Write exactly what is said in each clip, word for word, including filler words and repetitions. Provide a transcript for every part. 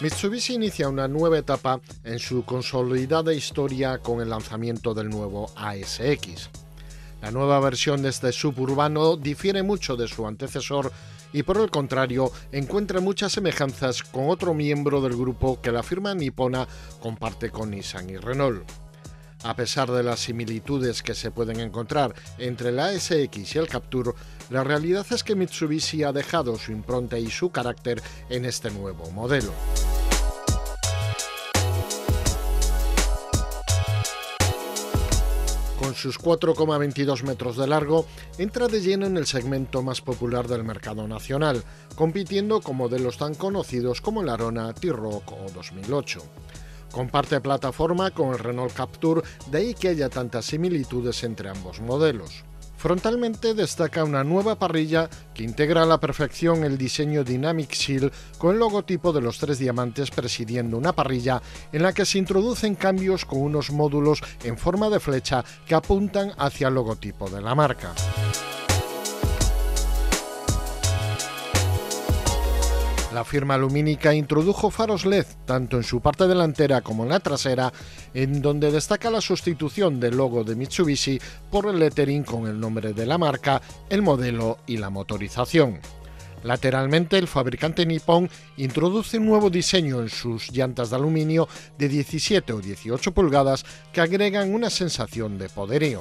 Mitsubishi inicia una nueva etapa en su consolidada historia con el lanzamiento del nuevo A S X. La nueva versión de este suburbano difiere mucho de su antecesor y, por el contrario, encuentra muchas semejanzas con otro miembro del grupo que la firma nipona comparte con Nissan y Renault. A pesar de las similitudes que se pueden encontrar entre el A S X y el Captur, la realidad es que Mitsubishi ha dejado su impronta y su carácter en este nuevo modelo. Con sus cuatro coma veintidós metros de largo, entra de lleno en el segmento más popular del mercado nacional, compitiendo con modelos tan conocidos como el Arona, T-Roc o dos mil ocho. Comparte plataforma con el Renault Captur, de ahí que haya tantas similitudes entre ambos modelos. Frontalmente destaca una nueva parrilla que integra a la perfección el diseño Dynamic Shield con el logotipo de los tres diamantes presidiendo una parrilla en la que se introducen cambios con unos módulos en forma de flecha que apuntan hacia el logotipo de la marca. La firma lumínica introdujo faros L E D tanto en su parte delantera como en la trasera, en donde destaca la sustitución del logo de Mitsubishi por el lettering con el nombre de la marca, el modelo y la motorización. Lateralmente, el fabricante nipón introduce un nuevo diseño en sus llantas de aluminio de diecisiete o dieciocho pulgadas que agregan una sensación de poderío.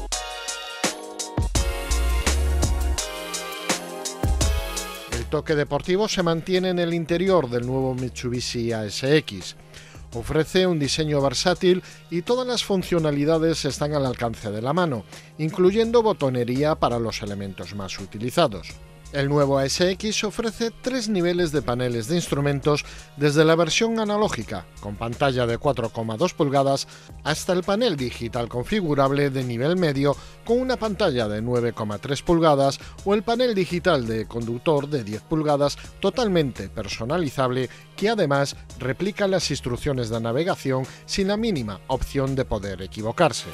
El toque deportivo se mantiene en el interior del nuevo Mitsubishi A S X. Ofrece un diseño versátil y todas las funcionalidades están al alcance de la mano, incluyendo botonería para los elementos más utilizados. El nuevo A S X ofrece tres niveles de paneles de instrumentos, desde la versión analógica, con pantalla de cuatro coma dos pulgadas, hasta el panel digital configurable de nivel medio, con una pantalla de nueve coma tres pulgadas, o el panel digital de conductor de diez pulgadas, totalmente personalizable, que además replica las instrucciones de navegación sin la mínima opción de poder equivocarse.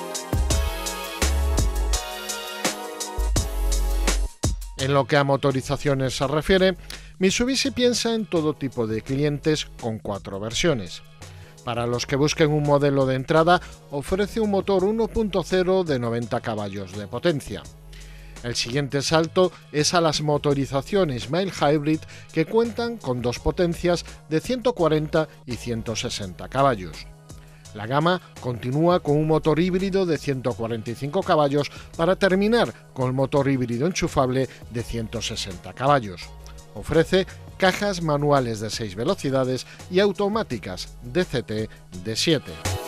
En lo que a motorizaciones se refiere, Mitsubishi piensa en todo tipo de clientes con cuatro versiones. Para los que busquen un modelo de entrada, ofrece un motor uno punto cero de noventa caballos de potencia. El siguiente salto es a las motorizaciones Mild Hybrid, que cuentan con dos potencias de ciento cuarenta y ciento sesenta caballos. La gama continúa con un motor híbrido de ciento cuarenta y cinco caballos para terminar con el motor híbrido enchufable de ciento sesenta caballos. Ofrece cajas manuales de seis velocidades y automáticas D C T de siete.